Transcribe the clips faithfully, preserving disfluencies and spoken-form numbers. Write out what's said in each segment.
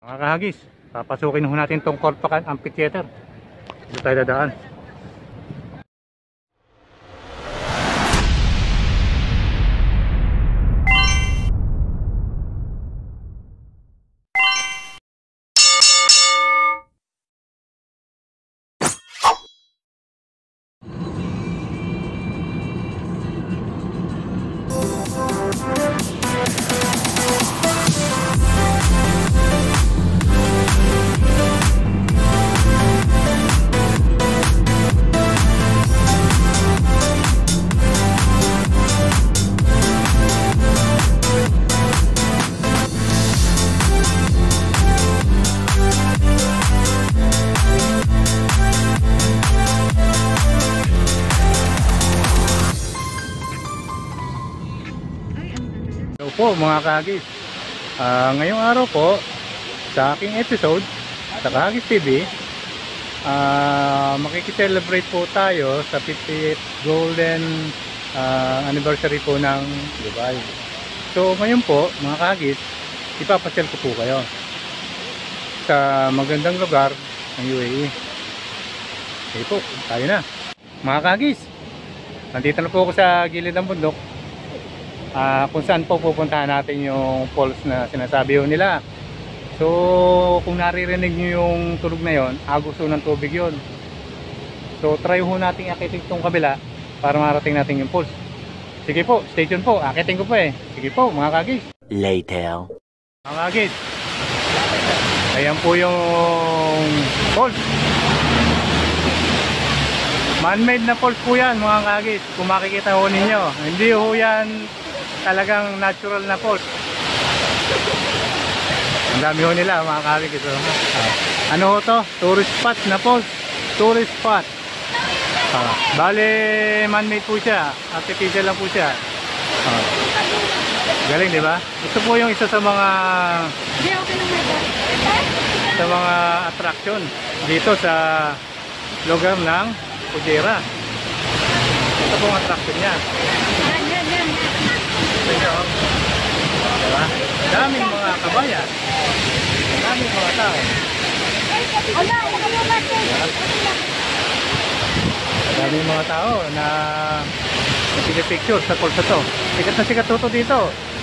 Mga kahagis, papasukin ho natin tong Corpacan Amphitheater. Dito tayo dadaan. Po mga kahagis, uh, ngayong araw po sa aking episode sa Kahagis T V, uh, makikicelebrate po tayo sa fiftieth golden uh, anniversary po ng Dubai. So ngayon po mga kahagis, ipapasyal ko po kayo sa magandang lugar ng U A E. Okay po, tayo na mga kahagis. Nandito na po ako sa gilid ng bundok, Uh, kung saan po pupuntahan natin yung falls na sinasabi ho nila. So kung naririnig nyo yung tunog na yon, agos ho ng tubig yon. So try ho natin akitin itong kabila para marating natin yung falls. Sige po, stay tuned po, akitin ko po eh. Sige po mga kagis. Later. Mga kagis, ayan po yung falls. Man-made na falls po yan mga kagis. Kung makikita ho ninyo, hindi ho yan talagang natural na falls. Ang dami ho nila mga kagis. Ah. Ano ho to? Tourist spot na falls. Tourist spot. Ah. Bale man-made po siya. Artificial lang po siya. Ah. Galing di ba? Ito po yung isa sa mga sa mga attraction dito sa lugar ng Fujairah. Ito po ang attraction niya. Diba? Daming mga kabayan, daming mga tao. Daming mga tao na nagpipicture sa falls na to. Sikat na sikat to dito.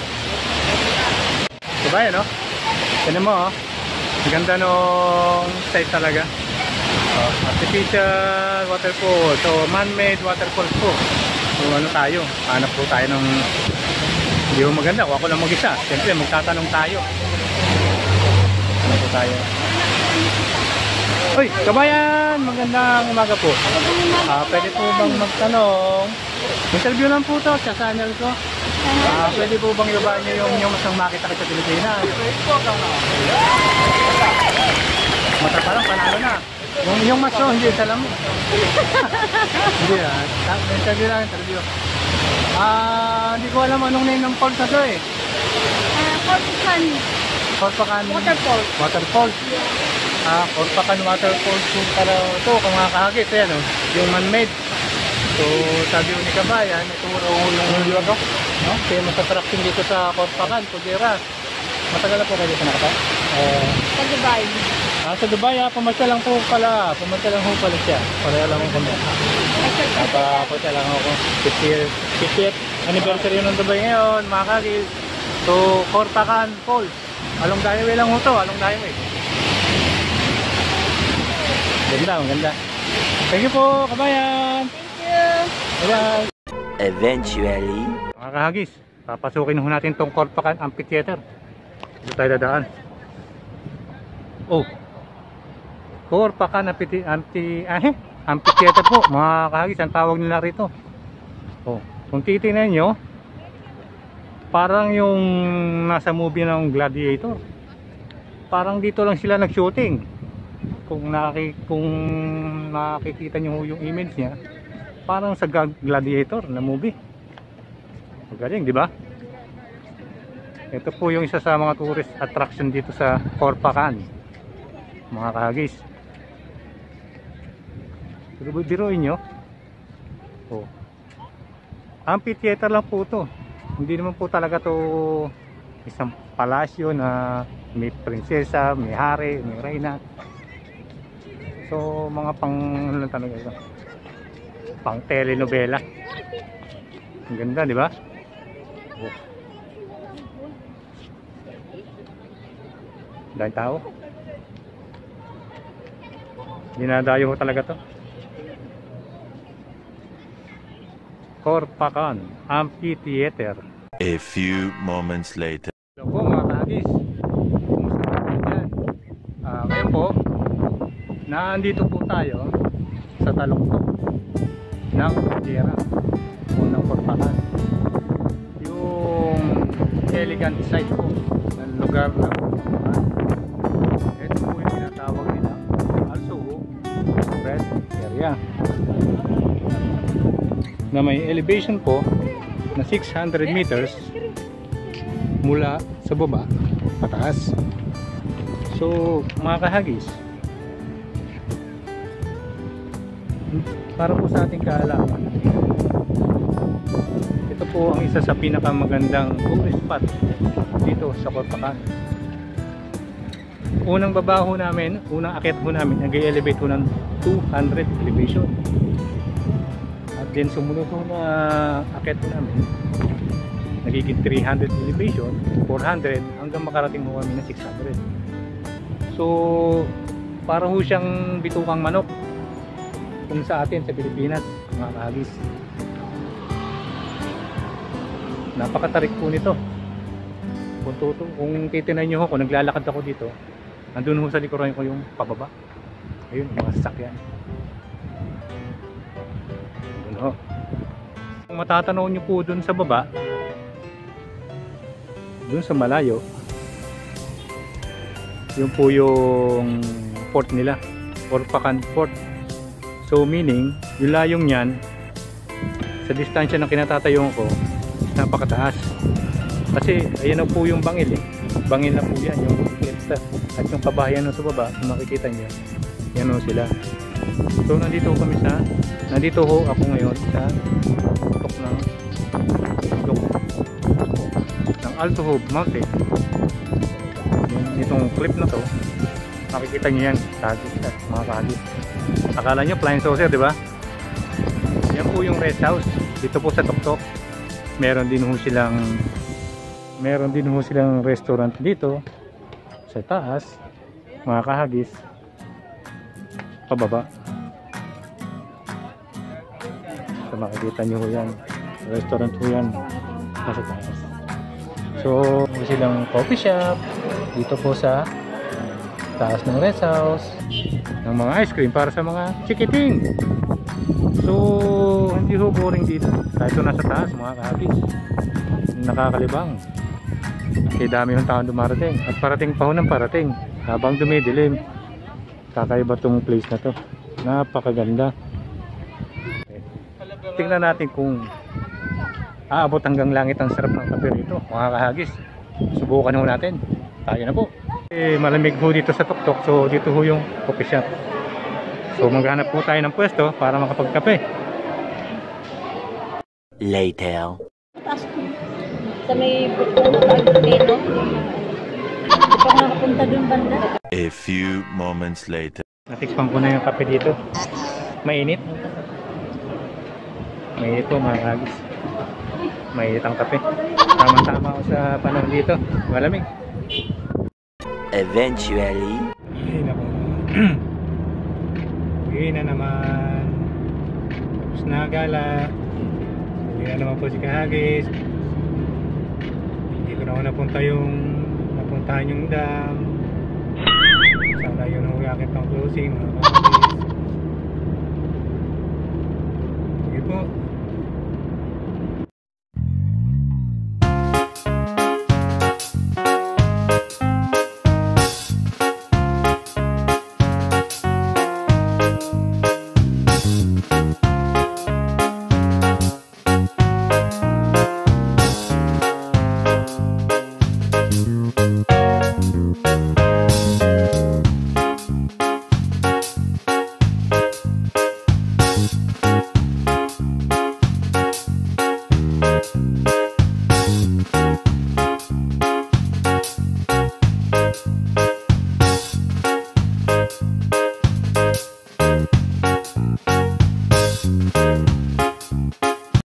Diba yan, no? Tignan mo, oh. Ganda nung site talaga. Oh, artificial waterfall. So man-made waterfalls po. So ano tayo? Hanap po tayo ng hindi mo maganda. Kung ako lang mag-isa, siyempre magtatanong tayo. Ano po tayo? Uy, kabayan! Magandang umaga po. Ah, pwede po bang magtanong? Interview lang po to sa channel ko. Ah, pwede po bang ibaba nyo yung yung masang makita ko sa Pilipinas? Mata pa lang, panalo na. Yung, yung maso, hindi salam. Hindi ah. Interview lang, interview. Ah, hindi ko alam anong name ng falls na to eh. Uh, Corpacan. Corpacan Waterfall. Waterfall. Ah, Corpacan Waterfall yung pala ito, kung mga kahagis, yan oh. Yung man-made. So, sabi ko ni kabayan, ito yung hulyo ako. No? Famous attraction dito sa Corpacan, Fujairah. Matagal na po kayo dito nakata? Uh, Sa Dubai. Ah, sa Dubai ah, pumasya lang po pala. Pumasya lang po pala siya. Pareha lang kami. Napapunta lang ako. fiftieth anniversary ng Dubai ngayon, mga kagis. So, Corpacan Falls. Along Highway lang ho to, along Highway. Ganda, ganda. Thank you po, kabayan. Thank you. Bye-bye. Eventually. Mga kahagis, papasukin ho natin tong Corpacan Amphitheater. Dito tayo dadaan. Oh, Corpacan Amphitheater, Amphitheater po mga kahagis, ang tawag nila rito. Oh, kung titingnan nyo, parang yung nasa movie ng Gladiator. Parang dito lang sila nag-shooting. Kung, nakik kung nakikita nyo yung image niya, parang sa Gladiator na movie. Magaling, di ba? Ito po yung isa sa mga tourist attraction dito sa Corpacan, mga kahagis. Pero biruin nyo, oh, amphitheater lang po to. Hindi naman po talaga to isang palasyo na may prinsesa, may hari, may reyna. So mga pang ano lang tanong ito, pang telenovela. Ang ganda, di ba? Oh. Dahil tao. Dinadayo ko talaga to. Korpakan Amphitheater. A few moments later. Hello po mga kahagis. Kumusta po kayo dyan? Ah, ngayon po, naandito po tayo sa taluktok ng Cordillera o ng Korpakan. Yung elegant site po ng lugar ng Korpakan. Ito po yung tinatawag nila Alsuhu Rest Area, na may elevation po na six hundred meters mula sa baba pataas. So mga kahagis, para po sa ating kaalaman, ito po ang isa sa pinakamagandang tourist spot dito sa Korpakan. Unang baba ho namin, unang akyat ho namin, nag-elevate ho ng two hundred elevation. At then sumunod ho na akyat ho namin, nagiging three hundred elevation, four hundred, hanggang makarating ho kami ng six hundred. So para ho siyang bitukang manok kung sa atin sa Pilipinas, mga kahagis. Napakatarik po nito. Kung, tuto, kung titinan nyo ho, kung naglalakad ako dito, andun ho sa likuran ko yung pababa. Ayun, mga sasakyan. Andun ho. Kung matatanaw nyo po dun sa baba, dun sa malayo, yun po yung port nila, Korpakan Port. So meaning, yung layong yan, sa distansya ng kinatatayon ko, napakataas. Kasi ayan na po yung bangil eh. Bangil na po yan, yung klipsa. At yung kabahayan sa baba, kung makikita nyo, yan o sila. So nandito kami sa, nandito ho ako ngayon sa tuktok ng tuktok ng Alsuhu Mountain. Yung, itong clip na to, makikita nyo yan, tagis at mga kahagis. Akala nyo flying saucer, di ba? Yan po yung rest house dito po sa tuktok. Meron din ho silang meron din ho silang restaurant dito sa taas, mga kahagis, pababa. So makikita nyo ho yan, restaurant ho yan nasa taas. So may silang coffee shop dito po sa taas ng rest house, ng mga ice cream para sa mga chikiting. So hindi ho boring dito kahit ito nasa taas, mga kahagis. Nakakalibang, kaya dami yung taon dumarating at parating pa ho ng parating habang dumidilim. Kakaiba tong place na to, napakaganda. Okay. Tingnan natin kung aabot hanggang langit ang sarap ng kape rito, mga kahagis. Subukan ho natin, tayo na po. Eh, malamig ho dito sa tuktok, so dito ho yung coffee shop. So maghanap po tayo ng pwesto para makapagkape. Later. Sa may bukong pag-teno. Hindi pa nakapunta dun banda. A few moments later. Natikpan ko na yung kape dito. Mainit. Mainit po, mga kahagis. Mainit ang kape. Tama-tama ako sa panahon dito. Malamig. Eventually. Ay, naku. Uwi na naman. Tapos na gala. Uwi na naman po si kahagis. Hindi ko na ako napunta yung napuntahan yung dam. Sana yun ang uyakit ng closing, mga